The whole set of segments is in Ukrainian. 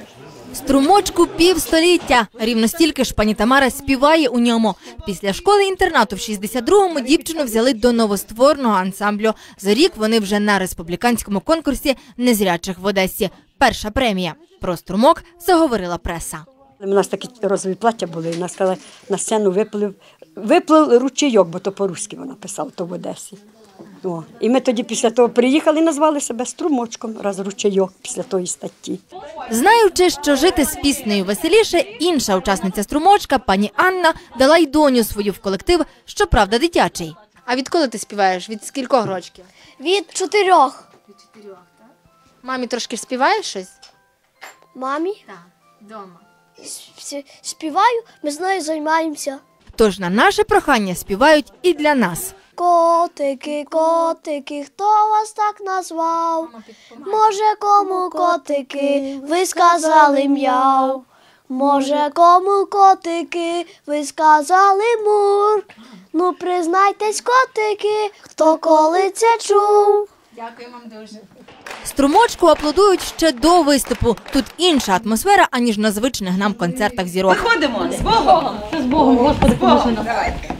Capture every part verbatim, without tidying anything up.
Струмочку півстоліття. Рівно стільки ж пані Тамара співає у ньому. Після школи-інтернату в шістдесят другому дівчину взяли до новоствореного ансамблю. За рік вони вже на республіканському конкурсі незрячих в Одесі. Перша премія. Про струмок заговорила преса. У нас такі розові плаття були, і нас сказали, на сцену виплив, виплив ручейок, бо то по-русски вона писала, то в Одесі. О. І ми тоді після того приїхали і назвали себе Струмочком, раз ручейок після тої статті. Знаючи, що жити з піснею веселіше, інша учасниця Струмочка, пані Анна, дала й доню свою в колектив, щоправда, дитячий. А відколи ти співаєш? Від скількох років? Від чотирьох. Від чотирьох, так? Мамі трошки співаєш щось? Мамі? Так, вдома. Співаю, ми з нею займаємося. Тож на наше прохання співають і для нас. Котики, котики, хто вас так назвав? Може, кому котики, ви сказали м'яу? Може, кому котики, ви сказали мур? Ну, признайтесь, котики, хто коли це чув? Дякую вам дуже. Струмочку аплодують ще до виступу. Тут інша атмосфера, аніж на звичних нам концертах зірок. Виходимо з Богом! З Богом, Господи, поможи нам. Давайте.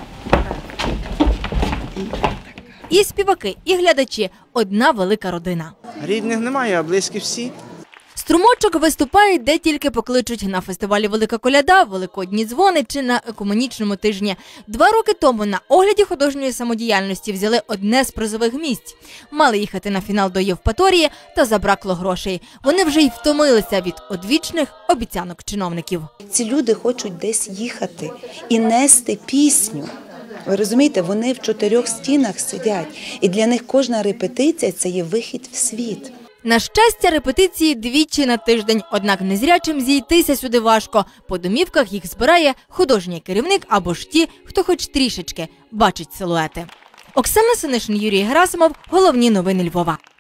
І співаки, і глядачі – одна велика родина. Рідних немає, а близькі всі. Струмочок виступає, де тільки покличуть: на фестивалі «Велика коляда», «Великодні дзвони» чи на екуменічному тижні. Два роки тому на огляді художньої самодіяльності взяли одне з призових місць. Мали їхати на фінал до Євпаторії, та забракло грошей. Вони вже й втомилися від одвічних обіцянок чиновників. Ці люди хочуть десь їхати і нести пісню. Ви розумієте, вони в чотирьох стінах сидять, і для них кожна репетиція – це є вихід в світ. На щастя, репетиції двічі на тиждень, однак незрячим зійтися сюди важко. По домівках їх збирає художній керівник або ж ті, хто хоч трішечки бачить силуети. Оксана Синишин, Юрій Герасимов. Головні новини Львова.